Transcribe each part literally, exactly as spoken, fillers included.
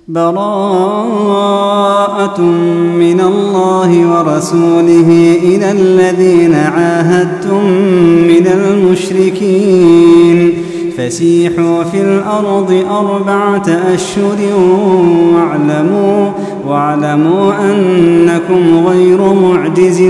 براءة من الله ورسوله إلى الذين عاهدتم من المشركين فسيحوا في الأرض أربعة أشهر واعلموا, واعلموا أنكم غير معجز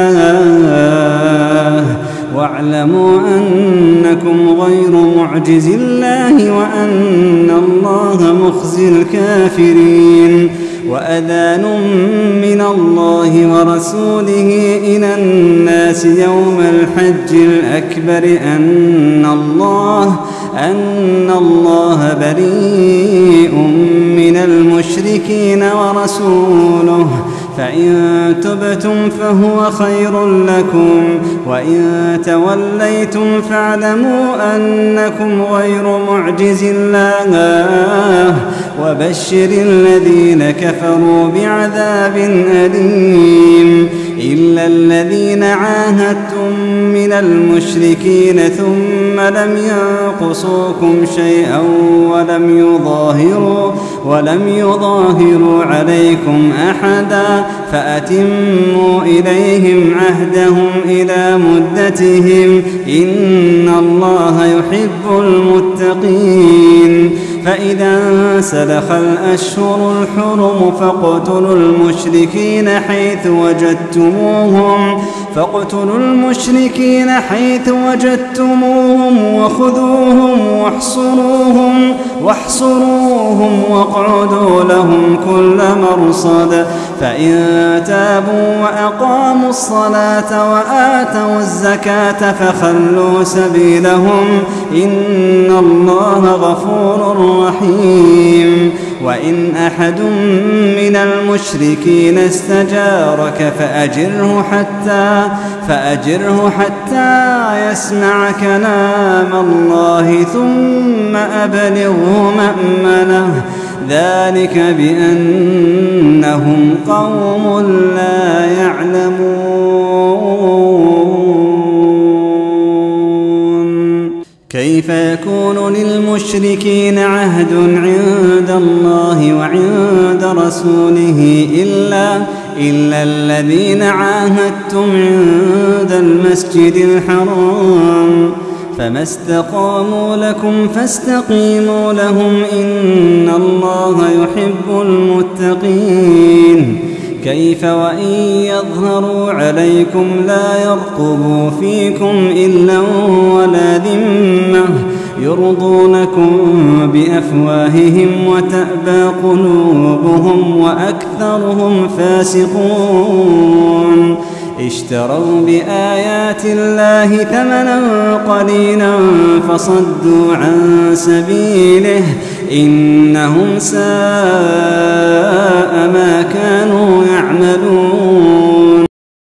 الله واعلموا أنكم غير معجز الله وأن الله مخزي الكافرين. وأذان من الله ورسوله إلى الناس يوم الحج الأكبر أن الله أن الله بريء من المشركين ورسوله فإن تبتم فهو خير لكم وإن توليتم فاعلموا أنكم غير معجز الله وبشر الذين كفروا بعذاب أليم. إلا الذين عاهدتم من المشركين ثم لم ينقصوكم شيئا ولم يظاهروا ولم يظاهروا عليكم أحدا فأتموا إليهم عهدهم إلى مدتهم إن الله يحب المتقين. فإذا انسلخ الأشهر الحرم فاقتلوا المشركين حيث وجدتموهم فاقتلوا المشركين حيث وجدتموهم وخذوهم واحصروهم واحصروهم واقعدوا لهم كل مرصد فإن تابوا وأقاموا الصلاة وآتوا الزكاة فخلوا سبيلهم إن الله غفور رحيم. وإن أحد من المشركين استجارك فأجره حتى فأجره حتى يسمع كلام الله ثم أبلغه مأمنه ذلك بأنهم قوم لا يعلمون. كيف يكون للمشركين عهد عند الله وعند رسوله إلا, إلا الذين عاهدتم عند المسجد الحرام فما استقاموا لكم فاستقيموا لهم إن الله يحب المتقين. كيف وإن يظهروا عليكم لا يرقبوا فيكم إلا ولا ذمة يرضونكم بأفواههم وتأبى قلوبهم وأكثرهم فاسقون. اشتروا بآيات الله ثمنا قليلا فصدوا عن سبيله إنهم ساء